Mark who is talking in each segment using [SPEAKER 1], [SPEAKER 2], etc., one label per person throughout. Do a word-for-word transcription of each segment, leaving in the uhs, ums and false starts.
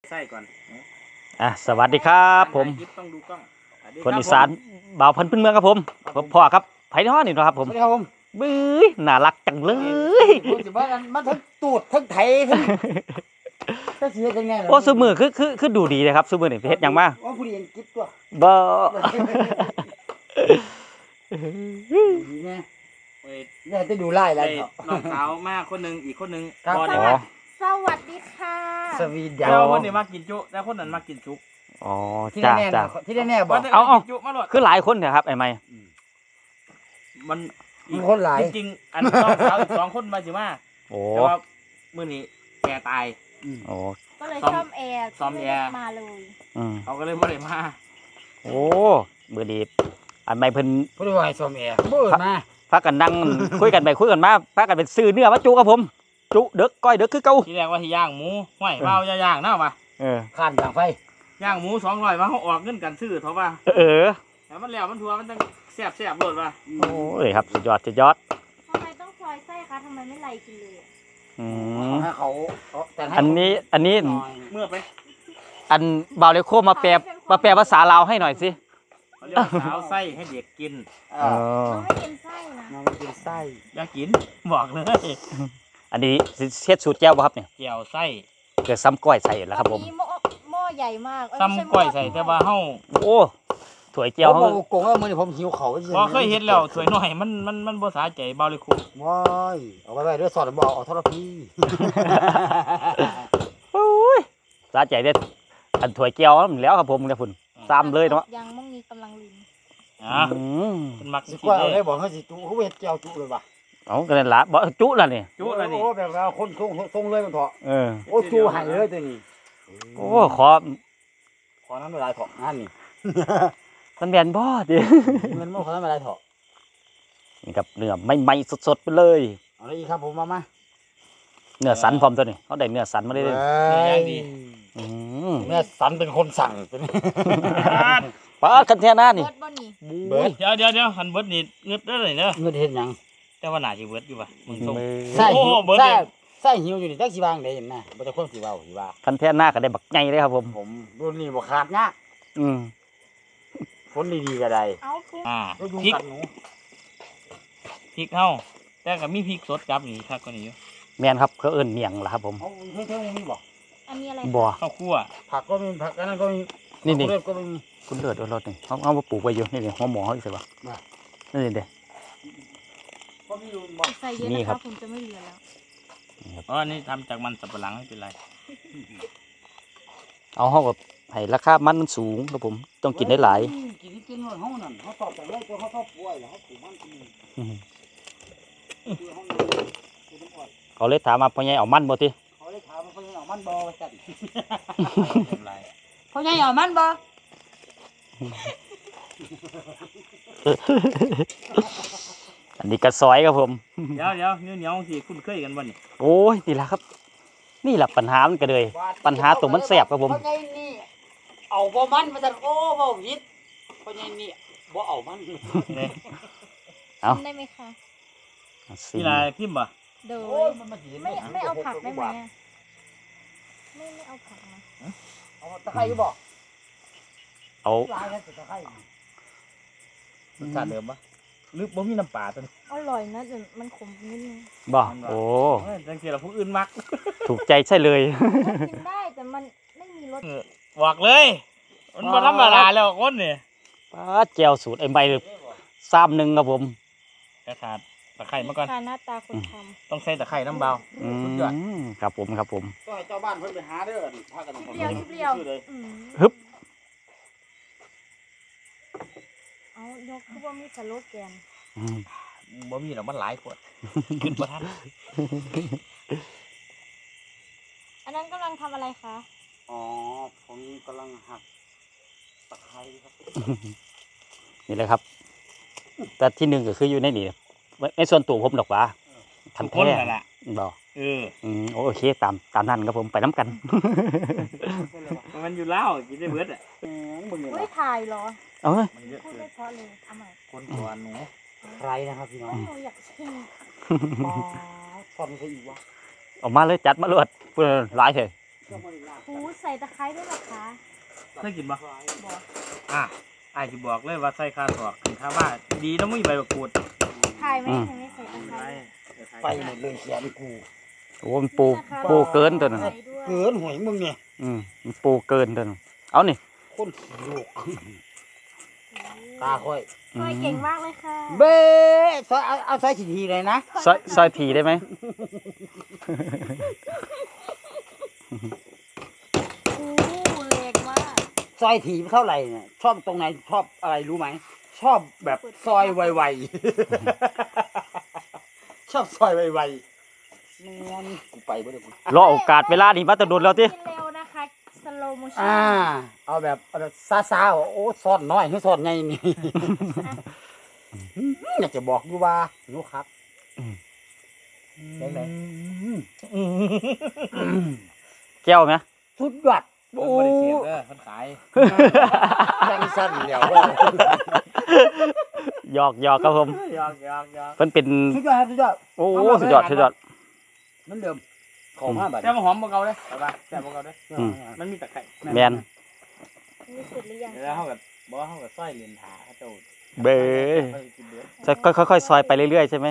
[SPEAKER 1] ไส้ก่อน
[SPEAKER 2] อ่ะสวัสดีครับผม
[SPEAKER 1] ต้องดูกล้อง
[SPEAKER 2] คนอีสานบ่าวพันธุ์พื้นเมืองครับผมพ่อครับไผ่ท้อนี่นะครับผม
[SPEAKER 3] ครับผม
[SPEAKER 2] บื้อน่ารักจังเลย
[SPEAKER 3] มันทั้งตูดทั้งไถทั้งก็เสียจังไง
[SPEAKER 2] โอ้ซูมือคือคือคือดูดีเลยครับซูมือนี่เฮ็ดยังมา
[SPEAKER 3] โอ้ผู้เรียนกิ๊บตัว
[SPEAKER 2] บ่
[SPEAKER 3] เนี่ยเนี่ยจะดูไล่แล้ว
[SPEAKER 1] น้องสาวมากคนหนึ่งอีกคนหนึ่ง
[SPEAKER 2] อ๋อ
[SPEAKER 4] สวัสดีค่ะ
[SPEAKER 3] สวีเดน
[SPEAKER 1] เจ้าคนนี้มากินจุแล้วคนนั้นมากินจุ
[SPEAKER 2] อ๋อ
[SPEAKER 3] ที่
[SPEAKER 2] จ้า
[SPEAKER 3] แน่
[SPEAKER 2] จ้า
[SPEAKER 3] ที่แน่บอก
[SPEAKER 2] เอาเอาคือหลายคนเนี่ยครับไอ้ไม้
[SPEAKER 1] มัน
[SPEAKER 3] มีคนหลาย
[SPEAKER 1] จริงๆอันน้องสาวอีกสองคนมาจิมา
[SPEAKER 2] โอ้
[SPEAKER 1] แต่ว่ามื้อนี้แกตาย
[SPEAKER 2] โอ้
[SPEAKER 4] ก็เลยซ่อมแอร์
[SPEAKER 1] ซ่อมแอร์
[SPEAKER 4] มาเลย
[SPEAKER 1] เขาก็เลยไม่ได้มา
[SPEAKER 2] โอ้มื้อนี้อันไม้เพิ่น
[SPEAKER 3] ผู้ดูให้ซ่อมแอร์เบิ่งมา
[SPEAKER 2] พากันนั่งคุยกันไปคุยกันมาพากันเป็นซื้อเนื้อมาจุครับผมจุเด็กก้อยเด็กคือเก่า
[SPEAKER 1] ทีแรกว่าที่ย่างหมูห้อยเบาย่างๆเนาะป่ะ
[SPEAKER 2] เออ
[SPEAKER 3] ข้านอย่างไฟ
[SPEAKER 1] ย่างหมูสองร้อยมาเขาออกเงินกันซื้อเท่าป่ะ
[SPEAKER 2] เออ
[SPEAKER 1] แต่มันแล้วมันทัวมันต้องแซ่บแซ่บโลดป่ะ
[SPEAKER 2] โอ้ยครับสุดยอดสุดยอด
[SPEAKER 4] ทำไมต้องซอยไส้คะทำไมไม่ไล่กินเลย
[SPEAKER 2] อืม
[SPEAKER 3] ให้เขา
[SPEAKER 2] อันนี้อันนี้
[SPEAKER 1] เมื่อไป
[SPEAKER 2] อันบ่าวเลโคมาแปลมาแปลภาษาลาวให้หน่อยสิ
[SPEAKER 1] เขาเรียกสาวไส้ให้เด็กกิน
[SPEAKER 4] น้องไม่กินไส้นะ
[SPEAKER 3] น้องไม่กินไส้
[SPEAKER 1] อยากกินบอกเลย
[SPEAKER 2] อันนี้เช็ดสูตรแก้วป่ะครับเนี่ย
[SPEAKER 1] แก้วไส้
[SPEAKER 2] เกิดซ้ำก้อยใส่แล้วครับผม
[SPEAKER 4] หม้อใหญ่มาก
[SPEAKER 1] ซ้ำก้อยใส่แต่ว่าเฮา
[SPEAKER 2] โอ้ถั่วแก้ว
[SPEAKER 3] เขาโกงว่ามือผมหิวเขา
[SPEAKER 1] พอเคยเห็นแล้วสวยหน่อยมันมันมันภาษาใจเบาเลยคุณ
[SPEAKER 3] ว้ายเอาไปไปด้วยสอดบอกเอาทรพี
[SPEAKER 2] โอ้ยสาใจเด็ดอันถั่วแก้วมันแล้วครับผมเนี่ยคุณซ้ำเลยเนาะ
[SPEAKER 4] ยังมั่งนี้กำลังลิน
[SPEAKER 1] อ่าเป็นมัก
[SPEAKER 3] สิกว่าเอาได้บอกเขาสิจุเขาเวทแก้วจุเลยป่ะ
[SPEAKER 2] เอากันเลยละบอกจุละนี่
[SPEAKER 1] จุละนี่
[SPEAKER 3] โอ้แบบเราคนทรงทรงเลยมันเถาะ
[SPEAKER 2] เออ
[SPEAKER 3] โอ้จุหายเลยตัวนี้
[SPEAKER 2] โอ้ขอ
[SPEAKER 3] ขอน้ำละลายเถาะนั่นนี่
[SPEAKER 2] มันแบนบ่ดิ
[SPEAKER 3] เงินมันขอน้ำละลายเถาะ
[SPEAKER 2] นี่กับเนื้อไม่ไม่สดๆไปเลย
[SPEAKER 3] เอาเลยครับผมมามา
[SPEAKER 2] เนื้อสันพร้อมตัวนี้เขาได้เนื้อสันมาได้เลย
[SPEAKER 3] เนื้อสันเป็นคนสั่งเป็น
[SPEAKER 2] ปลาคันเทน่านี่
[SPEAKER 1] เบิร์ดเดี๋ยวเดี๋ยวเดี๋ยวหันเบิร์ดนี่เงือดได้เลยเนอะ
[SPEAKER 3] เงือดเห็นยัง
[SPEAKER 1] แต่ว่าหนาจีเบิร์ดอยู่ป่ะมึงส่ง
[SPEAKER 3] ใส่หิวใส่ใส่หิวอยู่นี่จักสีบางได้เห็นไหมบ่จะคนสีเบาสีบา
[SPEAKER 2] คันเทน่าก็ได้บักใหญ่เลยครับผม
[SPEAKER 3] ผมรุ่นนี้บ่ขาดยาก
[SPEAKER 2] อืม
[SPEAKER 3] ฝนดีๆก็ได้
[SPEAKER 1] อ่าพริกพริกเฮาแต่ก็มีพริกสดกับนี่ครับก็นี่อยู่
[SPEAKER 2] แมนครับเขาเอิ้นเมียงล่ะครับผม
[SPEAKER 3] เอาเท่ๆมีบ่
[SPEAKER 4] อันนี้อะไร
[SPEAKER 2] บ่
[SPEAKER 1] ข้าวคั่ว
[SPEAKER 3] ผักก็มีผักอันนั้นก็มี
[SPEAKER 2] นี่นี่
[SPEAKER 3] ก็มี
[SPEAKER 2] คุณเลือดเอารถนี่เขาเอามาปลูกไว้อยู่นี่นี่หัวหมอเขาอีกสิบ่นี่นี่เด้
[SPEAKER 4] ใส่เยอะนะครับผมจะไม่เหลือแล้ว
[SPEAKER 1] อ๋อนี่ทำจากมันสับปะหลังไม่เป็นไร
[SPEAKER 2] เอาเขาแบบให้ราคามันมันสูงครับผมต้องกินได้หลาย
[SPEAKER 3] กินกินเขานั่นเขาตอบแต่เลยเขาชอบป่วยแล้วเขาปลูกมันกิน
[SPEAKER 2] เขาเลยถามมาพ่อใหญ่เอามันบ่ติ
[SPEAKER 3] เขาเลยถามมาพ่อใหญ่เอามันบ่จัด
[SPEAKER 4] พ่อใหญ่เอามันบ่
[SPEAKER 2] อันนี้กระซอยครับผม
[SPEAKER 1] เดี๋ยวเดี๋ยวเนื้อเหนียวที่คุ้นเคยกันบ่นี่
[SPEAKER 2] โอ้ยนี่แหละครับนี่แหละปัญหามันก็เลยปัญหาตรงมันแสบครับผม
[SPEAKER 3] เอาบ่มันมาจัดโอ้บ่วิดเพราะยังนี่บ่เอามัน
[SPEAKER 2] เอา
[SPEAKER 4] ได้ไหมคะ
[SPEAKER 1] นี่ลายพิมพ์ป่ะ
[SPEAKER 4] เดี๋ยวไม่ไม่เอาผักได้ไหมไม่ไม่เอาผักนะ
[SPEAKER 3] เอาตะไคร้ก็บอก
[SPEAKER 2] เอา
[SPEAKER 3] ลายแล้วตะไคร้
[SPEAKER 1] รสชาติเดิมป่ะหรือบ่มีน้ำปลาตัวนี้
[SPEAKER 4] อร่อยนะแต่มันขมนิดนึง
[SPEAKER 2] บ่โอ้
[SPEAKER 1] จังเกตเราผู้อื่นมัก
[SPEAKER 2] ถูกใจใช่เลย
[SPEAKER 4] กินได้แต่มันไม่มีรส
[SPEAKER 1] บอกเลยมันบ่ธรรมดาแล้วคนนี่
[SPEAKER 2] ปลาแจ่วสูตรไอ้ใบซ้ำหนึ่งครับผม
[SPEAKER 1] กระถาดตะไคร้มาก่อน
[SPEAKER 4] หน้าตาคนท
[SPEAKER 1] ำต้องใส่ตะไคร้น้ำเบา
[SPEAKER 2] สุดยอดครับผมครับผม
[SPEAKER 3] เจ้าบ้านเพิ่นไปหาเด้อพากัน
[SPEAKER 4] เปรี้ยวเปรี้ยว
[SPEAKER 2] ฮึบ
[SPEAKER 4] เอายกคือว่ามีสโลแกน
[SPEAKER 1] บ่มีหรอกมันหลายขวดขึ้นบ่ทัน
[SPEAKER 4] อันนั้นกำลังทำอะไรคะ
[SPEAKER 3] อ๋อผมกำลังหักตะไคร้ครับ
[SPEAKER 2] นี่แหละครับแต่ที่หนึ่งก็คืออยู่ในนี่ในส่วนตัวผมดอกว่าทันแท้บอก
[SPEAKER 1] เออ
[SPEAKER 2] โอเคตามตามนั้นครับผมไปน้ำกัน
[SPEAKER 1] มันอยู่แล้วกินได้เบิดอ่ะ
[SPEAKER 4] ไม่ถ่ายหรอ
[SPEAKER 2] เอ้ย
[SPEAKER 4] พูดไม่เพราะเลยเอาใหม่
[SPEAKER 1] คนก่อนหนู
[SPEAKER 3] ใครนะครับพี่น้อง
[SPEAKER 4] หนูอยากชิม
[SPEAKER 3] อ๋อทำซะอีกวะ
[SPEAKER 2] ออกมาเลยจัดมาลวดเพื่อหลายเถอะ
[SPEAKER 4] หูใส่ตะไคร้ด้วยเหรอคะ
[SPEAKER 1] เคยกินบ่
[SPEAKER 4] บอก
[SPEAKER 1] อ่ะอ้ายสิบอกเลยว่าใส่คาถอกถึงถ้าว่าดีนะมึงใบมะกรูด
[SPEAKER 4] ถ่ายไหมเห็นไหมใส่ตะไคร้
[SPEAKER 3] ไปหมดเลยแขนกู
[SPEAKER 2] โอ้มันปูปูเกินตัวนึง
[SPEAKER 4] ใส่ด้วย
[SPEAKER 3] เกินหวยมึงเนี่ย
[SPEAKER 2] อืมมันปูเกินตัวนึงเอานี่
[SPEAKER 3] คนขี้ลูกตาค่อย
[SPEAKER 4] ซอยเก่งมากเลยค่ะ
[SPEAKER 3] เบ้ซอยเอาเอาซอยทีๆเลยนะ
[SPEAKER 2] ซอยซอยทีได้ไหม
[SPEAKER 4] โอ้เล็กมาก
[SPEAKER 3] ซอยถีเท่าไหร่เนี่ยชอบตรงไหนชอบอะไรรู้ไหมชอบแบบซอยไวๆ ชอบซอยไวๆไม่งั้นกูไปบ่ได้กู
[SPEAKER 2] รอโอกาสเวลานี่มาแตะโดนแล้วติ
[SPEAKER 4] กินเร็วนะคะสโลโมชั่น
[SPEAKER 3] อ่า เอาแบบเอาแบบซาๆโอ้ซ่อนน้อยให้ซ่อนไงนี่ อยากจะบอกอยู่ว่าหนูครับ
[SPEAKER 1] ได้ไหม
[SPEAKER 2] แก้วไหม
[SPEAKER 3] สุดยอด
[SPEAKER 1] โอ้
[SPEAKER 3] โอ้
[SPEAKER 1] บ่ได้เสียเด้อคนขาย
[SPEAKER 3] แรงสั้นเดียว
[SPEAKER 2] หยอกหยอกครับผม
[SPEAKER 1] ยอกยอกยอก
[SPEAKER 2] เพิ่นเป็น
[SPEAKER 3] สุดยอดครับสุดยอด
[SPEAKER 2] โอ้สุดยอดสุดยอด
[SPEAKER 3] เหมือนเดิมของห้าบาท
[SPEAKER 1] แต่มันหอมบ่เก่าเด้แต่ว่าแต่บ่เก่าเด้
[SPEAKER 2] อืม
[SPEAKER 1] มันมีตะไคร้
[SPEAKER 2] แมน
[SPEAKER 4] นี่สุดหรือยัง
[SPEAKER 1] เดี๋ยวเฮาก็บ่เฮาก็ซอยเลนถาเขาเจ้า
[SPEAKER 2] เบ้ย
[SPEAKER 1] ค่อยกินเด้อ
[SPEAKER 2] จะค่อยๆซอยไปเรื่อยๆใช่ไหม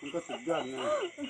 [SPEAKER 5] มันก็สุดยอดนะ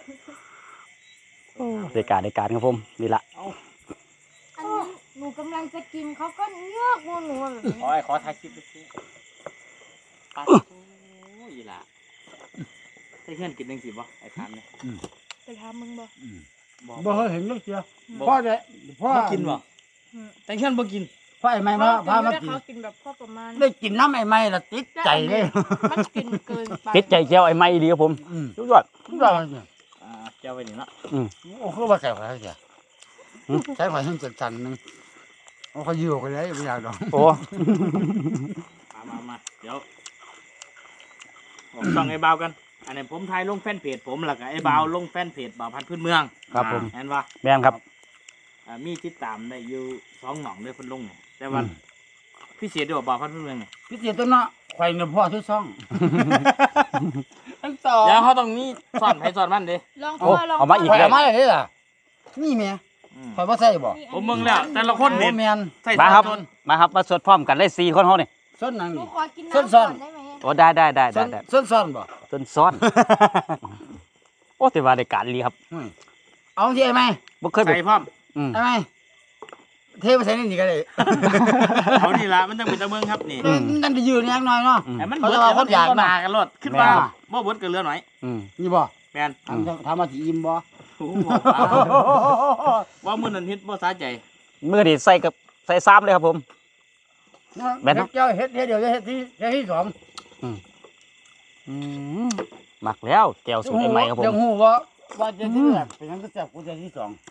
[SPEAKER 2] ได้การได้การครับผมนี่ละ
[SPEAKER 4] อันนี้หนูกำลังจะกินเขาก็เงือกมือหนูแบบนี้
[SPEAKER 3] ขอให้ขอถ่ายคลิปด้วยสิปัดโอ้ยล่ะใช่เพื่อนกินจังสิบ่ไอ้ทานเนี่ย
[SPEAKER 4] ไปทำมึงบ่
[SPEAKER 3] บ่
[SPEAKER 5] บ่เคยเห็นลูกเชียว
[SPEAKER 3] บ่
[SPEAKER 5] พ่อจะพ่อ
[SPEAKER 3] บ่กินบ่แต่เพื่อนบ่กิน
[SPEAKER 5] พ่อไอ้ไม้มาพามา
[SPEAKER 4] ได้
[SPEAKER 5] กิน
[SPEAKER 4] เขากินแบบพ่อประมาณ
[SPEAKER 5] ได้กินน้ำไอ้ไม้ละติดใจเลย
[SPEAKER 4] มันกินเกินไป
[SPEAKER 2] ติดใจแก้วไอ้ไม้ดีครับผม
[SPEAKER 5] อืม
[SPEAKER 2] สุดยอด
[SPEAKER 5] ทุกอย่างเลย
[SPEAKER 3] อ่าเจ้าไว้นี่เนาะ
[SPEAKER 5] โอ้คือว่าใส่ไฟเสียใช้ไฟให้จันๆนึงเอาเขาอยู่กันเลยไม่อยากดอก
[SPEAKER 2] โอ้
[SPEAKER 3] มามามาเดี๋ยวผมส่องไอ้บ่าวกัน อันนี้ผมถ่ายลงแฟนเพจผมแล้วก็ไอ้บ่าวลงแฟนเพจบ่าวพันธุ์พื้นเมือง
[SPEAKER 2] ครับผม
[SPEAKER 3] เห็นว่า
[SPEAKER 2] แม่นครับ
[SPEAKER 3] อ่ามีติดตามได้อยู่สองหนองด้วยเพิ่นลงเนี่ยแต่ว่าพิเศษด้วยบ่าวพันธุ์พื้นเมืองเนี่ย
[SPEAKER 5] พี่เจี๊ยบตัวเนาะไข่เนี่ยพ่อทุกซ่องทั้งสอง
[SPEAKER 3] เดี๋ยวเขาต้องมีสอนไผสอนมันเด้
[SPEAKER 4] ลอง
[SPEAKER 2] โอ้
[SPEAKER 4] พ่อลอง
[SPEAKER 2] เอามาอีก
[SPEAKER 5] ไข่
[SPEAKER 2] แล้ว
[SPEAKER 5] มาเลยล่ะนี่เมีย
[SPEAKER 3] อืม
[SPEAKER 5] ไข่บ่ใส่บ่
[SPEAKER 3] ผมเบิ่งแล้วแต่ละคน
[SPEAKER 5] โอ้
[SPEAKER 3] เนี่ย
[SPEAKER 5] แมน
[SPEAKER 3] ใส่
[SPEAKER 2] มา
[SPEAKER 3] สา
[SPEAKER 2] ครับ
[SPEAKER 3] มคน
[SPEAKER 2] มาครับมาสวดพร้อมกันเลยสี่คนเขาเนี่ย
[SPEAKER 5] ส้นนัง
[SPEAKER 4] หนู
[SPEAKER 5] นี่
[SPEAKER 4] ขอกิน
[SPEAKER 5] ส้น
[SPEAKER 4] น้ำ
[SPEAKER 5] ส้
[SPEAKER 4] ก่อน นได้ไหม
[SPEAKER 2] โอ้ได้ได้ได้
[SPEAKER 5] ส้
[SPEAKER 2] ได้
[SPEAKER 5] น
[SPEAKER 2] ได้
[SPEAKER 5] ส้นซ้อนบ่
[SPEAKER 2] ต้นซ้อน โอ้แต่ว่าได้การดีครับ
[SPEAKER 5] เฮ้ยเอาที่ไอ้ไม้
[SPEAKER 2] บ่เคยไป
[SPEAKER 3] ใส่พร้อม
[SPEAKER 2] อืม
[SPEAKER 5] ไอ้ไม้เทไปใส่ในนี่ก็ได้
[SPEAKER 3] เอานี่ละมันต้องเป็นตะเมืองครับนี่
[SPEAKER 5] นั่นจะยืนยังน้อยเนาะ
[SPEAKER 2] อืม
[SPEAKER 3] ไอ้มัน
[SPEAKER 5] เขา
[SPEAKER 3] เบิด
[SPEAKER 5] จะว่าคนอยาก
[SPEAKER 3] มากันรถขึ้นมา
[SPEAKER 2] แม่น
[SPEAKER 3] บ่เบิดก็เหลือหน่อย
[SPEAKER 2] อืม
[SPEAKER 5] นี่บ่
[SPEAKER 3] แม่น
[SPEAKER 2] อืม
[SPEAKER 5] ทำทำมาที่อิ่มบ่
[SPEAKER 3] โอ้โหบอกว่าว่ามื้อนั้นเฮ็ดบ่สาใจ
[SPEAKER 2] มือนี่ใส่กับใส่ซ้ำเลยครับผม แม่นเนาะ
[SPEAKER 5] เจ้าเฮ็ดเฮ็ดเดี๋ยวจะเฮ็ดที่เฮ็ดที่สอง
[SPEAKER 2] อืมหมักแล้วแก้วสูตรไอ้ไม้ครับผม
[SPEAKER 5] ยังหูว่าว่าจะที่แรกเป็นยังก็แซ่บกูจะที่สอง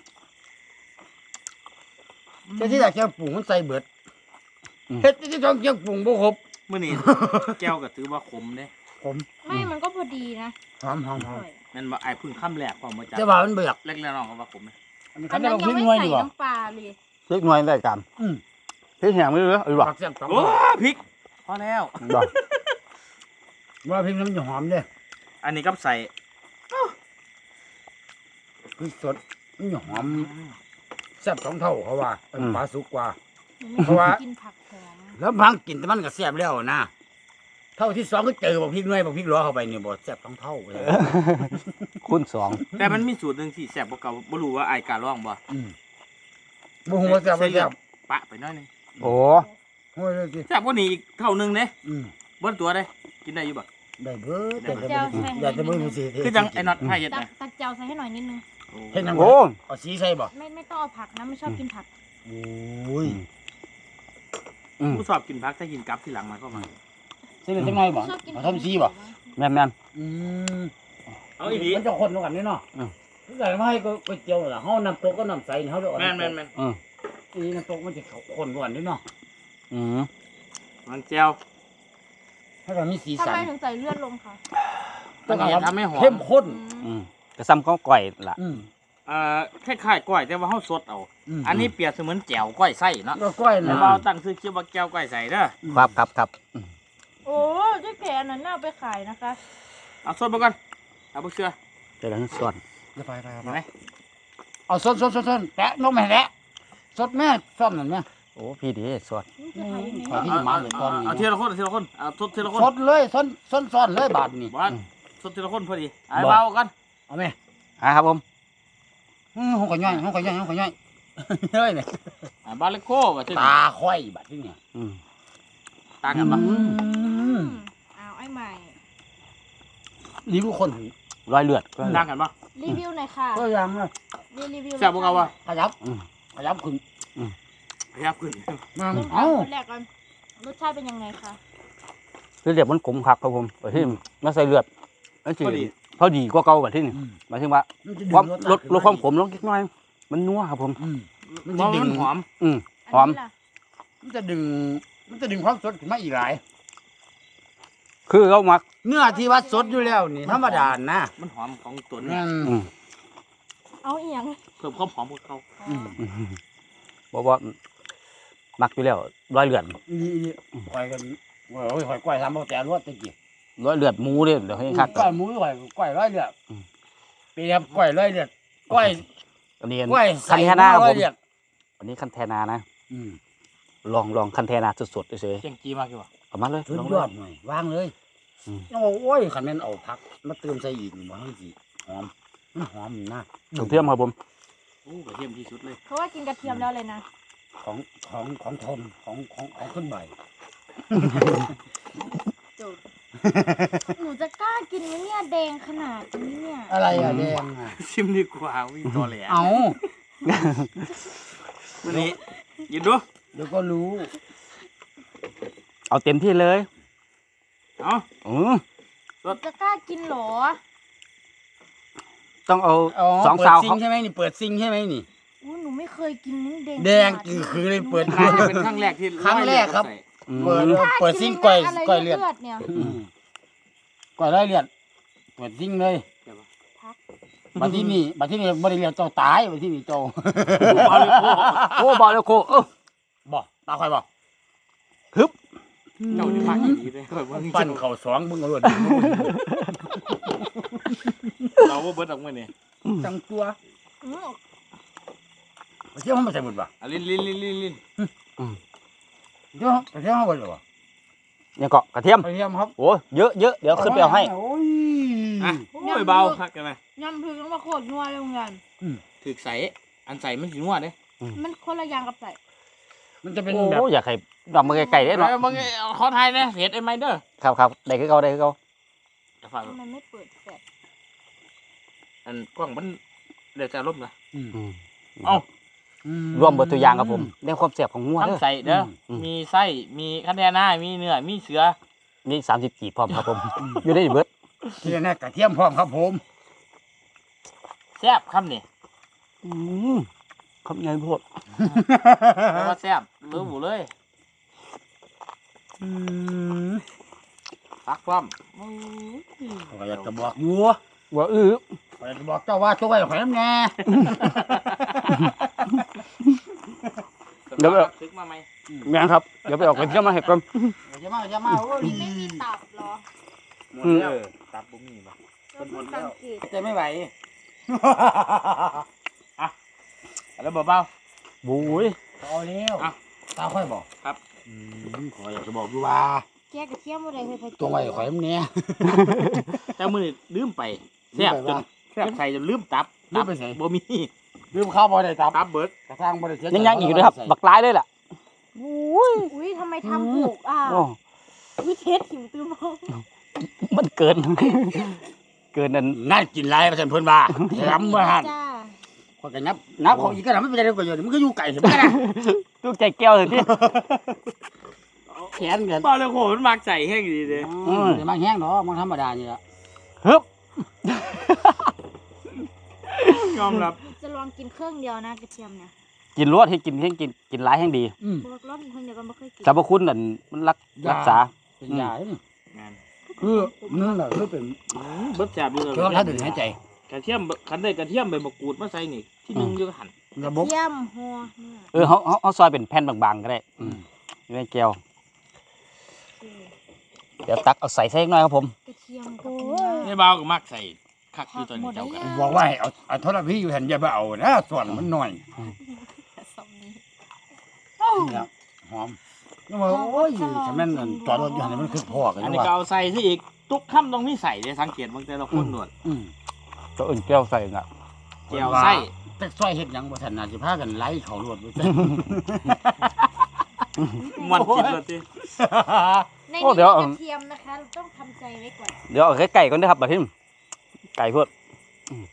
[SPEAKER 5] จะที่แรกแกปรุงมันใส่เบิดเฮ็ดที่สองแกปรุงบ่ครบ
[SPEAKER 3] มื้อนี้ แก้วก็ถือว่าขมเด้
[SPEAKER 5] ผม
[SPEAKER 4] ไม่มันก็พอดีนะ
[SPEAKER 5] หอมหอม
[SPEAKER 4] อ
[SPEAKER 5] หอม
[SPEAKER 4] ร่อย
[SPEAKER 3] แม่นบ่ไอ้ายเพึ่งค่ำแรกพอมาจาก
[SPEAKER 5] จะว่ามันเบิด
[SPEAKER 3] เล็กแล้วน้องก็ว่าขมนะ
[SPEAKER 5] อันนี้
[SPEAKER 4] อั
[SPEAKER 5] คั
[SPEAKER 4] น
[SPEAKER 5] น
[SPEAKER 4] นั้
[SPEAKER 5] ได้
[SPEAKER 4] น
[SPEAKER 5] บ่
[SPEAKER 4] ยัง
[SPEAKER 5] พริก
[SPEAKER 4] ไม่
[SPEAKER 5] หน่วย
[SPEAKER 4] ใส่
[SPEAKER 5] ดีบ่
[SPEAKER 4] น้ำปลาเลย
[SPEAKER 2] พริกหน่วยได้กัน
[SPEAKER 5] อืม
[SPEAKER 2] พริกแห้งไม่รู้หรือเปล่า
[SPEAKER 5] ผักแซ่บสอง
[SPEAKER 3] โอ้พริกพอแล้ว
[SPEAKER 2] บ่
[SPEAKER 5] ว่าพริกน้ำมันจะหอมเด้
[SPEAKER 3] อันนี้กับใส่
[SPEAKER 5] พริกสดมันจะหอมแซ่บสองเท่าเขาว่าเป็นปลาสุกกว่า
[SPEAKER 4] หนูไม่
[SPEAKER 5] เพราะว่า
[SPEAKER 4] กินผักหอม
[SPEAKER 5] แล้วบางกินแต่มันก็แซ่บแล้วนะเท่าที่สองก็เจอบอกพริกหน่วยบอกพริกหลัวเข้าไปเนี่ยบ่แซ่บสองเท่าเลย
[SPEAKER 2] คูณสอง
[SPEAKER 3] แต่มันมีสูตรหนึงที่แซ่บกว่าเก่าบ่รู้ว่าอ้ายกล้าลองบ่
[SPEAKER 5] อืมบ่ฮู้ว่าแซ่บบ่แซ่บ
[SPEAKER 3] ปะไปหน่อยหนึง
[SPEAKER 2] โอ้
[SPEAKER 5] โอ้ยเลยสิ
[SPEAKER 3] แซ่บกว่านี้อีกเท่านึงเด้
[SPEAKER 5] อืม
[SPEAKER 3] เบิ้ตัวได้กินได้อยู่บ่
[SPEAKER 5] ได้เบิดแต่
[SPEAKER 3] ได้
[SPEAKER 5] จะ
[SPEAKER 3] เบิ
[SPEAKER 5] บ่
[SPEAKER 3] ด
[SPEAKER 5] อยากจะบ่รู้สิ
[SPEAKER 3] คือจังไอ้น็อตไผเฮ็ด
[SPEAKER 4] ตัก
[SPEAKER 3] นะ
[SPEAKER 4] ตักเจียวใส่ให้หน่อยนิดนึง
[SPEAKER 5] เฮ็ดจัง
[SPEAKER 2] โอ้
[SPEAKER 5] เอาสีใส่บ่
[SPEAKER 4] ไม่ไม่ต้องเอาผักนะไม่ชอบกินผัก
[SPEAKER 5] โอ้ย
[SPEAKER 2] อืม
[SPEAKER 3] ผู้ชอบกินผักแต่กินกับทีหลังมาเข้ามา
[SPEAKER 5] ใส่เลยจังหน่อยบ่
[SPEAKER 4] ชอบกิน
[SPEAKER 5] เอาทำสีบ่
[SPEAKER 2] แม่นแม่น
[SPEAKER 5] อืม
[SPEAKER 3] เอาอีหลี
[SPEAKER 5] มันจะคนกันนี่เนาะ
[SPEAKER 2] อืม
[SPEAKER 5] คือไงมาให้ก๋วยเตี๋ยวล่ะเฮาน้ำตกก็น้ำใสนี่เฮาเด้อ
[SPEAKER 3] แม่นแม่นแม่น
[SPEAKER 2] อืม
[SPEAKER 5] นี่น้ำตกมันจะข้นกว่านี่เนาะ
[SPEAKER 2] อืม
[SPEAKER 3] มันแจ่ว
[SPEAKER 5] ให้มันมีสี
[SPEAKER 4] ทำ
[SPEAKER 5] สัน
[SPEAKER 4] ไมถึงใส่เลือดลงคะ
[SPEAKER 3] มันเห็นทำให้หอม
[SPEAKER 5] เข้มข้น
[SPEAKER 2] อืมกระซ้ำข้าวก่อยล่ะ
[SPEAKER 5] อืม
[SPEAKER 3] เอ่อคล้ายๆก้อยแต่ว่าเฮาสดเอา
[SPEAKER 5] ม
[SPEAKER 3] อันนี้เปรียบเสมือนแจ่วก้อยไส้เนาะ
[SPEAKER 5] ก็ก้อย
[SPEAKER 3] แต่
[SPEAKER 5] นะ
[SPEAKER 3] ว่าเอาตั้งชื่อคลิปว่าแก้วก้อยไส้เด้อ
[SPEAKER 2] ครับครับครับ
[SPEAKER 4] โอ้เจ๊แกอันนั้นน่าเอาไปขายนะคะ
[SPEAKER 3] เอาสดมาก่อนเอาบ่เชื่อ
[SPEAKER 2] เดี๋ยวเราส่วน
[SPEAKER 5] จะไปไป
[SPEAKER 3] เห็นไหม
[SPEAKER 5] เอาสดสดสดสดแตะนมให้แตะสดแม่ซ่อมนั่นแม่
[SPEAKER 2] โอ้พี่ดีส่วน
[SPEAKER 4] นี่จะขายยังไง
[SPEAKER 5] ขอที่
[SPEAKER 3] เอา
[SPEAKER 5] มา
[SPEAKER 3] เอา
[SPEAKER 5] เลย
[SPEAKER 3] เอา
[SPEAKER 5] ก่อน
[SPEAKER 3] เอาทีละคนเอาทีละคนเอาสดทีละคน
[SPEAKER 5] สดเลยสดสดซ้อนเลยบาทนี่
[SPEAKER 3] บ่สดทีละคนพอดีไอ้เบากัน
[SPEAKER 5] เอาไหม
[SPEAKER 2] อ่ะครับผม
[SPEAKER 5] อืมห้องก็ย่อยห้องก็ย่อยห้องก็ย่อยเฮ้ยนี่
[SPEAKER 3] ไอ้บาเลโก้ว่าที่
[SPEAKER 5] ตาค่อยบาทที่นี่
[SPEAKER 2] อืม
[SPEAKER 3] ต่างกันปะ
[SPEAKER 5] อืม
[SPEAKER 4] เอาไอ้ใหม่
[SPEAKER 5] นี่ผู้คน
[SPEAKER 2] รอยเลือดรอยเลื
[SPEAKER 3] ต่า
[SPEAKER 2] อง ด
[SPEAKER 3] กันปะ
[SPEAKER 4] รีวิวหน่อยค่ะ
[SPEAKER 5] ก็ยังนะ
[SPEAKER 4] รีรีวิว
[SPEAKER 3] แซ่บบ่เก่าวะ
[SPEAKER 5] ขยับ
[SPEAKER 2] อืม
[SPEAKER 5] ขยับขึ้น
[SPEAKER 3] พยายามขึ้น
[SPEAKER 5] มา
[SPEAKER 4] เริ่ม
[SPEAKER 5] เอ้า
[SPEAKER 4] คนแรกก่อนรสชาติเป็นยังไงคะ
[SPEAKER 2] คือเรียบมันขมคักครับผมไปที่มาใส่เลือดนั่นสิ
[SPEAKER 3] พอดี
[SPEAKER 2] พอดีกว่าเก่าแบบที่นี่
[SPEAKER 5] อืม
[SPEAKER 2] หมายถึงว่า
[SPEAKER 5] มันจะ
[SPEAKER 2] ความ
[SPEAKER 5] ดึง
[SPEAKER 2] ลด
[SPEAKER 5] ขึ้น
[SPEAKER 2] ลดความขมลงนิดหน่อย มันนัวครับผม
[SPEAKER 5] อืม มัน
[SPEAKER 3] เพ
[SPEAKER 5] จะ
[SPEAKER 3] ราะ
[SPEAKER 5] ดึง
[SPEAKER 3] มันหอม
[SPEAKER 2] อืม
[SPEAKER 4] อัน
[SPEAKER 2] หอม
[SPEAKER 4] นี้ล่ะ
[SPEAKER 5] มันจะดึง มันจะดึงความสดขึ้นมาอีกหลาย
[SPEAKER 2] คือเขามัก
[SPEAKER 5] เนื้อที่ว่าสดอยู่แล้วนี่ธรรมดานะ
[SPEAKER 3] มันหอมของตัว
[SPEAKER 5] อื
[SPEAKER 3] นี้
[SPEAKER 5] ม
[SPEAKER 2] อืม
[SPEAKER 4] เอาเอียง
[SPEAKER 3] เพิ่มความหอมของเขา
[SPEAKER 5] อืม
[SPEAKER 2] อืมบอกว่ามักอยู่แล้วรอยเลือด
[SPEAKER 5] นี่นี่ข่อยกันโอ้ยข่อยก้อยทำเอาแต่รวดตะกี้
[SPEAKER 2] รอยเลือดหมูเนี่ยเดี๋ยวให้คัก
[SPEAKER 5] ก้อยหมูข่อยก้อยร้อยเลือด
[SPEAKER 2] อืม
[SPEAKER 5] เปรียบก้อยร้อยเลือดก้อย
[SPEAKER 2] อันนี้
[SPEAKER 5] ก้อย
[SPEAKER 2] คั
[SPEAKER 5] ใส่
[SPEAKER 2] น
[SPEAKER 5] ห
[SPEAKER 2] แท
[SPEAKER 5] มู
[SPEAKER 2] นาครับ
[SPEAKER 5] ร้อ
[SPEAKER 2] ผ
[SPEAKER 5] ย
[SPEAKER 2] ม
[SPEAKER 5] เลือด
[SPEAKER 2] อันนี้คันแทนานะ
[SPEAKER 5] อืม
[SPEAKER 2] ลองลองคันแทนาสดๆเฉย
[SPEAKER 3] เจียงจีมากอยู่วะ
[SPEAKER 2] ๆเอามาเลย
[SPEAKER 5] สุด
[SPEAKER 2] ลอง
[SPEAKER 5] ย
[SPEAKER 2] เล
[SPEAKER 5] อย ดหน่อยวางเลยโอ้ยคันแม่นเอาผักมาเติมใส่อีกนี่บ่ให้สิหอมมันหอมนะ
[SPEAKER 2] กระเทียมครับผม
[SPEAKER 3] โอ้กระเทียมที่สุดเลย
[SPEAKER 4] เพราะว่ากินกระเทียมแล้วเลยนะ
[SPEAKER 5] ของของของทนของของของขึ้นใบ
[SPEAKER 4] หนูจะกล้ากินไหมเนี่ยแดงขนาดนี้เนี่ย
[SPEAKER 5] อะไรอะแดงอะ
[SPEAKER 3] ชิมดีกว่าวิ่งตัวแหล
[SPEAKER 5] เอา
[SPEAKER 3] วันนี้หยิบดู
[SPEAKER 5] เดี๋ยวก็รู้
[SPEAKER 2] เอาเต็มที่เลย
[SPEAKER 3] เอา
[SPEAKER 2] อือ
[SPEAKER 4] หนูจะกล้ากินเหรอ
[SPEAKER 2] ต้องเอา
[SPEAKER 5] อ๋อ
[SPEAKER 2] สอง
[SPEAKER 5] เปิด
[SPEAKER 2] สาว
[SPEAKER 5] ซิง
[SPEAKER 2] เขา
[SPEAKER 5] ใช่ไหมนี่เปิดซิงใช่ไหมนี่
[SPEAKER 4] อู้หนูไม่เคยกินนี่แดง
[SPEAKER 5] แดง
[SPEAKER 4] ขนา
[SPEAKER 5] คือคือเลยเปิด
[SPEAKER 3] น่าจะเป็นครั้งแรกที่
[SPEAKER 5] ครั้งแรกครับ
[SPEAKER 3] ใส่
[SPEAKER 2] อืม
[SPEAKER 5] เปิด
[SPEAKER 4] กล้า
[SPEAKER 5] เปิด
[SPEAKER 4] กิน
[SPEAKER 5] ซิง
[SPEAKER 4] ไหม
[SPEAKER 5] ก้อย
[SPEAKER 4] อะไร
[SPEAKER 5] ก้อยเลือด
[SPEAKER 4] เลือดเนี่ย
[SPEAKER 5] อืมก้อยไล่เลือดเปิดซิงเลย
[SPEAKER 4] พัก
[SPEAKER 5] มาที่นี่มาที่นี่บริเวณเจ้าตายมาที่นี่เจ้า
[SPEAKER 3] เอาเลยโอ้
[SPEAKER 2] โอ้บอลแล้วโคเออ
[SPEAKER 5] บอกตาคอยบอก
[SPEAKER 2] ฮึบ
[SPEAKER 3] เจ้านี่มากดีเลยข่อยว่า
[SPEAKER 5] ปั้นเข่าสองมึงเอารวด
[SPEAKER 3] เราว่าเบิดออกมาเนี่ย
[SPEAKER 5] จังตัว
[SPEAKER 4] อืม
[SPEAKER 5] ไปเที่ยวห้องมาใส่หมดป่ะ
[SPEAKER 3] อ่ะลิ้นลิ้นลิ้นลิ้นลิ้น
[SPEAKER 5] เที่ยวไปเที่ยวห้องไปหรอ
[SPEAKER 2] เนี่ยเกาะกระเทียม
[SPEAKER 5] ไปเที่ยวครับ
[SPEAKER 2] โอ้เยอะเยอะเดี๋ยวขึ้นไปเอาให้
[SPEAKER 5] โอ้ย
[SPEAKER 3] อ่ะโอ้ยเบาคักกันไหม
[SPEAKER 4] ยำคือต้องมาโคตรนัวเลยเหมือนกัน
[SPEAKER 3] ถือใส่อันใส่มันสีนวดเด้
[SPEAKER 4] มันคนละอย่างกับใส่
[SPEAKER 5] มันจะเป็น
[SPEAKER 2] โอ้
[SPEAKER 5] แบบ
[SPEAKER 2] อยากให้ดอกมาไกลๆได้เนาะ
[SPEAKER 3] เออมึงเอาขอทายนะเห็ดไอ้ไมเดอร์
[SPEAKER 2] ครับครับได้คือเขาได้คือเขา
[SPEAKER 3] จะฝาก
[SPEAKER 4] ทำไมไม่เปิดแฟลช
[SPEAKER 3] อันกล้องมันเดี๋ยวจะลบนะ
[SPEAKER 5] อืม
[SPEAKER 2] อืม
[SPEAKER 3] เอ้า
[SPEAKER 2] รวมเบทตัวอย่างครับผมในความแซ่บของงัว
[SPEAKER 3] ทั้ง
[SPEAKER 2] เด้อ
[SPEAKER 3] ใส่เด้อ
[SPEAKER 2] อืม
[SPEAKER 3] มีไส้มีคันแดน่ามีเนื้อมีเสือ
[SPEAKER 2] นี่สามสิบกี่พร้อมครับผม อยู่ได้เบิด
[SPEAKER 5] ที่แน่กระเทียมพร้อมครับผม
[SPEAKER 3] แซ่บคำนี่
[SPEAKER 2] อืมคำใหญ่โพด
[SPEAKER 3] เพราะว่าแซ่บรู้หมดเลยฟักความ
[SPEAKER 5] ก็อยากจะบอกอยู่
[SPEAKER 2] ว่าอื้อ
[SPEAKER 5] ก็อยากจะบอกเจ้าว่าตัวไว้ข่อยน้ำแน่
[SPEAKER 2] เดี๋ยวไป
[SPEAKER 3] ซึกมาไหม
[SPEAKER 2] แม่นครับเดี๋ยวไปเออกกระเทียมมาให้ก่อน
[SPEAKER 5] อย่ามาอย่ามาโอ้ย
[SPEAKER 4] ไม่มีตับเหรอ
[SPEAKER 3] หมด
[SPEAKER 2] อืม
[SPEAKER 3] แล้วตับบุมีป่ะ
[SPEAKER 4] เราเพิ่งสังเกต
[SPEAKER 5] ใจไม่ไหว
[SPEAKER 3] แล้วเบา
[SPEAKER 2] บุ้ย
[SPEAKER 5] เอาแล้ว
[SPEAKER 3] อ่ะ
[SPEAKER 5] ตาค่อยบอก
[SPEAKER 3] ครับ
[SPEAKER 5] อืมขออยากจะบอกอยู่ว่า
[SPEAKER 4] แกกระเทียมอะไรเคยไป
[SPEAKER 5] ตัวไว้ข่อยน้ำแน่
[SPEAKER 3] ๆแต่มือลืมไปแซ่บจนแซ่บใส่จนลืมตับ
[SPEAKER 5] ลืมไปใส่
[SPEAKER 3] บ่มี
[SPEAKER 5] ลืมข้าวบ่ได้ตับ
[SPEAKER 3] ตับเบิด
[SPEAKER 5] กระทั่งบ่ได้เสียใจ
[SPEAKER 2] ยังยังอีกเลยครับบักหลายเลยล่ะบุ้ย
[SPEAKER 4] อุ้ยทำไมทำถูกอ่ะ
[SPEAKER 2] โอ้
[SPEAKER 4] วิเทสหิวตื้มอง
[SPEAKER 2] มันเกิน เกินนั่น
[SPEAKER 5] นั่นกินไรมาสั่นเพิ่นว่าแถมว่าหั่น
[SPEAKER 4] จ้า
[SPEAKER 5] ข้อยก็นับนับของอีกก็ได้ไม่เป็นไรก็อยู่มันก็อยู่ไกลสิบ่ได้
[SPEAKER 2] ลูกใจแก้วเลยพี่
[SPEAKER 5] แขนกัน
[SPEAKER 3] เบาเลยโหมันมักใส่แห้งดีเลย
[SPEAKER 5] อืมแต่มันแห้งเนาะมันธรรมดานี่ล่ะ
[SPEAKER 2] ฮึบ
[SPEAKER 3] ยอมรับ
[SPEAKER 4] จะลองกินเครื่องเดียวนะกระเทียมเนี่ย
[SPEAKER 2] กินรวดให้กินให้กินกินหลายแห้งดี
[SPEAKER 5] อืม
[SPEAKER 4] บอกรสเครื่องเดียวกันไม่เคยกิน
[SPEAKER 2] สรรพคุณนั่นมันรัก
[SPEAKER 5] ยา
[SPEAKER 2] รักษา
[SPEAKER 5] เป็นยาเด้อนี่
[SPEAKER 3] งาน
[SPEAKER 5] คือนั่นแหละคือเป็น
[SPEAKER 3] เบิดแซ่บอยู่เลย
[SPEAKER 5] เครื่องถ้าดื่มหายใจ
[SPEAKER 3] กระเทียมคันได้กระเทียมใบมะกรูดมาใส่นี่ที่หนึงอยู่หั่น
[SPEAKER 5] ระบบ
[SPEAKER 4] เทียมหัวเนี่ย
[SPEAKER 2] เออเขาเขาเขาซอยเป็นแผ่นบางๆก็ได้
[SPEAKER 5] อืม
[SPEAKER 2] อยู่ในแก้วเดี๋ยวตักเอาใส่ใส่หน่อยครับผม
[SPEAKER 4] กระเทียมกับ
[SPEAKER 3] ไอ้เบาก็มักใส่คักอยู่ตัวนี้เจ้ากัน
[SPEAKER 5] บอกว่าให้เอาเอาโทรศัพท์อยู่หันอย่าไปเอานะส่วนมันหน่อย
[SPEAKER 4] สมนี้
[SPEAKER 5] เนี่ยหอมนี่ว่าโอ้ยฉันแม่นอั่นจอดรถอยู่หันมันคือพ่อกัน
[SPEAKER 3] อัน
[SPEAKER 5] นี่
[SPEAKER 3] นี้ก็
[SPEAKER 5] ว่า
[SPEAKER 3] เอาใส่ซะอีกทุกค่ำต้องมีใส่เด้สังเกตบางแต่ละคนหนวด
[SPEAKER 5] อืม
[SPEAKER 2] ตัวอื่นแก้วใส่น่ะ
[SPEAKER 3] แก้วไส้
[SPEAKER 5] แต่ซอยเฮ็ดหยังบ่ทันน่าสิพากันไล่เขารวดบ่ซั่น
[SPEAKER 3] มันกินเลยที
[SPEAKER 4] ในนี้มีกระเทียมนะคะเราต้องทำใจไว้ก่อน
[SPEAKER 2] เดี๋ยวเอาไก่ก่อนนะครับบัดทิมไก่พวดอืม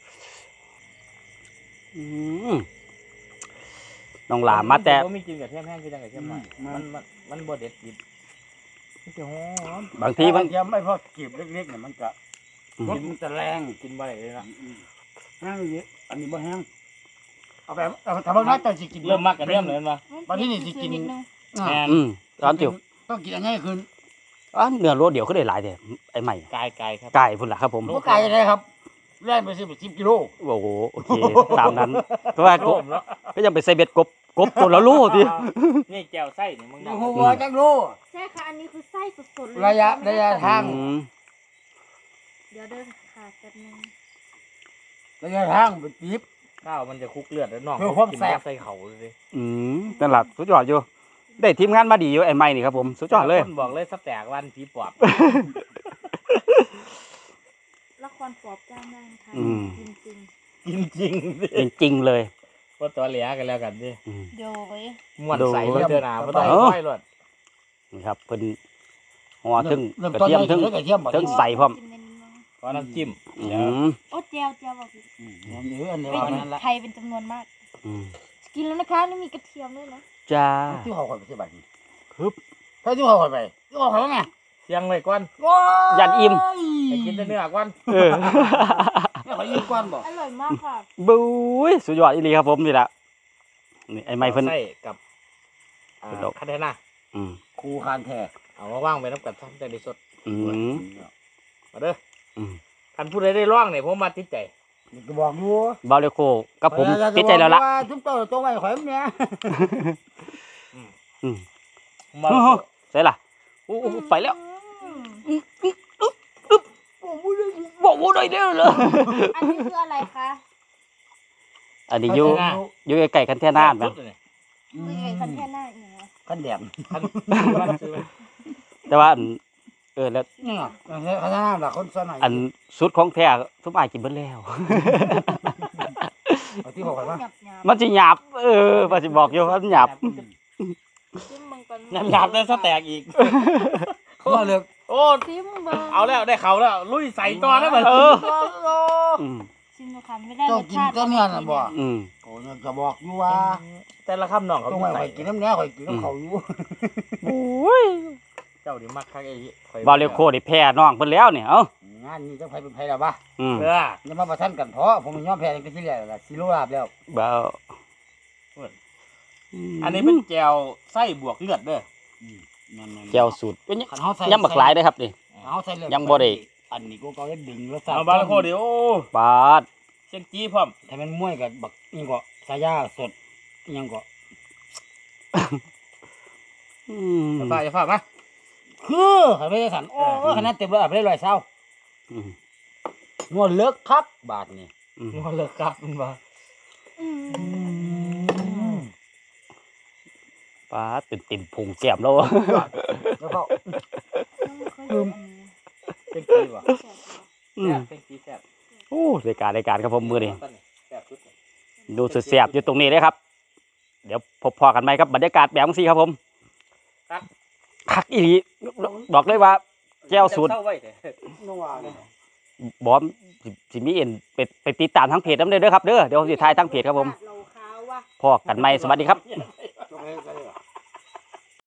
[SPEAKER 2] อืมน้องหลามมาแต่
[SPEAKER 3] บ่มีกินกับเทียมแห้งคือจังกับเทียมหน่อยมันมันมันบ่เด็ดกินมันจะหอม
[SPEAKER 2] บางทีมัน
[SPEAKER 5] เทียมไม่พอกีบเล็กๆเนี่ยมันจะรสมันจะแรง
[SPEAKER 3] กินบ่ได้เลยนะ
[SPEAKER 5] แห้งอยู่อันนี้บ่แห้งเอาไปเอาถ้าบ่น่าจะสิกิน
[SPEAKER 3] เริ่มมักกับเทียมเลยมั้ย
[SPEAKER 5] วันนี้นี่สิกิน
[SPEAKER 3] แม่น
[SPEAKER 2] อืมตอนจิ๋ว
[SPEAKER 5] ต้องกินอันนี้คืน
[SPEAKER 2] อ๋อเนื้อโรดเดี๋ยวก็ได้หลายเด้ไอ้ใหม่
[SPEAKER 3] กายกายครับ
[SPEAKER 2] ไก่พุ่นล่ะครับผม
[SPEAKER 5] บ่ไกลเลยครับแล่นไปสิบสิบกิโล
[SPEAKER 2] โอ้โหโอเคตามนั้นเพราะว่า
[SPEAKER 3] โล
[SPEAKER 2] กบ
[SPEAKER 3] มแล้ว
[SPEAKER 2] ก็ยังไปใส่เบ็ดกบกบตัวละโลที
[SPEAKER 3] นี่แก้วไส้นี่มึง
[SPEAKER 5] โอ้
[SPEAKER 3] เนาะ
[SPEAKER 5] โหจักโล
[SPEAKER 4] ใช่ค่ะอันนี้คือไส้สดๆเลย
[SPEAKER 5] ระยะระยะทาง
[SPEAKER 2] อืม
[SPEAKER 4] เดี๋ยวเดินค่ะแป๊บนึง
[SPEAKER 5] ระยะทางเป็นจิ๊บ
[SPEAKER 3] ข้าวมันจะคุกเลือดแล้วน้อง
[SPEAKER 5] เพื่อความ
[SPEAKER 3] กิน
[SPEAKER 5] แซ่บ
[SPEAKER 3] ใส่เขาเลย
[SPEAKER 2] อืมนั่นแหละสุดยอดอยู่ได้ทีมงานมาดีอยู่ไอ้ใหม่นี่ครับผมสุดยอดเลย
[SPEAKER 3] คนบอกเลยสับแตกวันผีปอบ
[SPEAKER 4] ละครปอบจ้างได้นะคะ
[SPEAKER 2] อืม
[SPEAKER 4] จริงจริง
[SPEAKER 3] กินจริงดิ
[SPEAKER 2] จริงๆเลย
[SPEAKER 3] ว่าตัวเหลียกันแล้วกันดิ
[SPEAKER 2] อืม
[SPEAKER 4] ๆโดย
[SPEAKER 3] ม่วนใส่เพื่อเจอหนาไม่ต้อง
[SPEAKER 2] เออ
[SPEAKER 3] ค่อยรวด
[SPEAKER 2] นี่ครับเพิ่นหัวถึง
[SPEAKER 5] เริ่ม
[SPEAKER 2] กระ
[SPEAKER 5] ต้น
[SPEAKER 2] เทียม
[SPEAKER 5] ได้
[SPEAKER 2] ถึง
[SPEAKER 5] แล้วกระเทียมบ่
[SPEAKER 2] ถึงใส่พร้อม
[SPEAKER 4] จิ้ในนี้มั้ง
[SPEAKER 3] ขอน้ำจิ้ม
[SPEAKER 2] อื
[SPEAKER 3] เดี๋ยว
[SPEAKER 2] ม
[SPEAKER 4] โอ้เจียวเจียวบอกผิด
[SPEAKER 5] อืมอันนี้อันนี้
[SPEAKER 4] เป็น
[SPEAKER 5] ว่านั่นละ
[SPEAKER 4] ไทยเป็นจำนวนมาก
[SPEAKER 2] อืม
[SPEAKER 4] กินแล้วนะคะนี่มีกระเทียมด้วยนะ
[SPEAKER 2] จ้า
[SPEAKER 5] ที่เขาข่อยไปที่บ้านนี่
[SPEAKER 2] ฮึบ
[SPEAKER 5] ถ้าที่เขาข่อยไปที่เขาข่อยว่าไง
[SPEAKER 3] เชียงไว้ก่อน
[SPEAKER 2] ยันอิ่ม
[SPEAKER 3] ให้กินแต่เนื้อก่อน
[SPEAKER 2] เออ
[SPEAKER 5] ไม่ข่อยยิ้มก่อนบ่
[SPEAKER 4] อร่อยมากค่ะ
[SPEAKER 2] บุ้ยสุดยอดอีหลีครับผมนี่แหละนี่ไอ้ไม้เพิ่น
[SPEAKER 3] ใส่กับอ่า
[SPEAKER 2] เป็นดอก
[SPEAKER 3] คาเทน่า
[SPEAKER 2] อืม
[SPEAKER 5] ครูคานแท้
[SPEAKER 3] เอามาว่างไปน้ำกับท่านใจดีสด
[SPEAKER 2] อืม
[SPEAKER 3] มาเด้อ
[SPEAKER 2] อืม
[SPEAKER 3] ท่านผู้ใดได้ร่องเนี่ยผมมาติดใจ
[SPEAKER 5] นี่ก็บอกอยู่
[SPEAKER 2] บาเลโคกับผมติดใจแล้วล่ะ
[SPEAKER 5] าจุ๊บโตโตไว้ข่อยมันเนี่ย
[SPEAKER 2] อืม
[SPEAKER 3] มา
[SPEAKER 2] โอ้โหใส่ล่ะโอ้โหไปแล้ว
[SPEAKER 4] อืม
[SPEAKER 2] บอกว่าได้เด้อเลย
[SPEAKER 4] อันนี้คืออะไรคะ
[SPEAKER 2] อันนี้อยู่อยู่ใกล้ๆกันแท่น้านมั้ย
[SPEAKER 3] สุดเลย
[SPEAKER 4] คือไอ้คันแท่หน้าอีกเหรอ
[SPEAKER 5] กันแดด
[SPEAKER 3] ท่านซื้อมาซื้อมา
[SPEAKER 2] แต่ว่าอันเออแล้ว
[SPEAKER 5] นี่อ่ะเขาจะน้ำละคนสน่อย
[SPEAKER 2] อันสุดของแท้ทุกอายกินเบิดแล้ว
[SPEAKER 5] เอาที่เขาข่อยมา
[SPEAKER 4] หยับหยับ
[SPEAKER 2] มันสิหยาบเออว่าสิบอกอยู่ว่ามันหยาบ
[SPEAKER 4] ซิมเบังก่อน
[SPEAKER 3] น้ำหยาบได้สแต็กอีก
[SPEAKER 5] ว่าเลือก
[SPEAKER 3] โอ้
[SPEAKER 4] ซิมเบัง
[SPEAKER 3] เอาแล้วได้เขาแล้ว ลุยใส่ตอนแล้วมัน
[SPEAKER 2] เอออืม
[SPEAKER 4] ซิมดูค่ะไม่ได้ร
[SPEAKER 5] เจ้า
[SPEAKER 4] ส
[SPEAKER 5] กิน
[SPEAKER 4] ชาติ
[SPEAKER 5] แต่เนื้อน่ะบ่
[SPEAKER 2] อืม
[SPEAKER 5] โอ้ยจะบอกอยู่ว่า
[SPEAKER 3] แต่ละคำน้องเขา
[SPEAKER 5] ต้องไว้
[SPEAKER 3] ใส่
[SPEAKER 5] ข่อยกินน้ำเนื้อข่อยกินน้ำเขาอยู่
[SPEAKER 2] โอ้ย
[SPEAKER 3] เจ้าดิมักคักไอ้ข่อย
[SPEAKER 2] บาเลโคได้แพ้น้องเพิ่นแล้วเนี่ยเอ้าง
[SPEAKER 5] านนี้จะไปเป็นไผแล้วบ่
[SPEAKER 2] อืม
[SPEAKER 3] เออ
[SPEAKER 5] อย่ามาประชันกันเพราะผมยอมแพ้ตั้งแต่ที่แรกแล้วล่ะสิโลลาบแล้ว
[SPEAKER 2] บ่า
[SPEAKER 3] อันนี้เป็นแจวไส้บวกเลือดเด้อ
[SPEAKER 5] นั่นๆ
[SPEAKER 2] แก้วสูตรเป็น
[SPEAKER 5] คันเฮาใส่
[SPEAKER 2] ยำบักหลายเด้อครับนี่
[SPEAKER 5] เฮาใส่เลือด
[SPEAKER 2] ยังบ่ได้
[SPEAKER 5] อันนี้กูก็ได้ดึงรสชาติ
[SPEAKER 3] เอาบาร์โคเดี๋ยว
[SPEAKER 2] ปาด
[SPEAKER 3] เชียงจี้พร้อม
[SPEAKER 5] ถ้ามันม่วยกับบักนี่ก็สายาสดอิหยังก็
[SPEAKER 2] อืม
[SPEAKER 3] ฝากอย่าฝากนะ
[SPEAKER 5] คือให้ไปสันโอ้ขนาดเต็มเลยเอาไปได้ร้อยเช้า
[SPEAKER 2] อืม
[SPEAKER 5] งวดเลิกครับบาทนี่
[SPEAKER 2] อืม
[SPEAKER 3] งอเลิกครับมันมา
[SPEAKER 4] อืม
[SPEAKER 2] ปาดเป็นติ่มพุงแก้มแล้ว
[SPEAKER 5] แล้วก็
[SPEAKER 4] ยังไม่เคยเห็นอันนี้
[SPEAKER 3] เชียงจี้ว่ะ
[SPEAKER 2] อืม
[SPEAKER 3] เชียงจี้แซ่บ
[SPEAKER 2] โอ้รายการรายการครับผมมือนี่
[SPEAKER 3] แซ่บสุดเลย
[SPEAKER 2] ดูสุดแซ่บอยู่ตรงนี้เลยครับ เดี๋ยวพบพอกันไหมครับบรรยากาศแบบนี้ครับผมคักอีหลีบอกเลยว่าแก้วสูตร
[SPEAKER 3] เศร้าไว้เถอะ
[SPEAKER 5] นัวเลย
[SPEAKER 2] บอมสิสิมีเอ็นไปไปติดตามทั้งเพจน้ำเด้อเด้อครับเด้อเดี๋ยวผมสิทายทั้งเพจครับผม
[SPEAKER 4] เราขาวว่ะ
[SPEAKER 2] พอกันไหมสวัสดีครับ
[SPEAKER 3] เนี่ย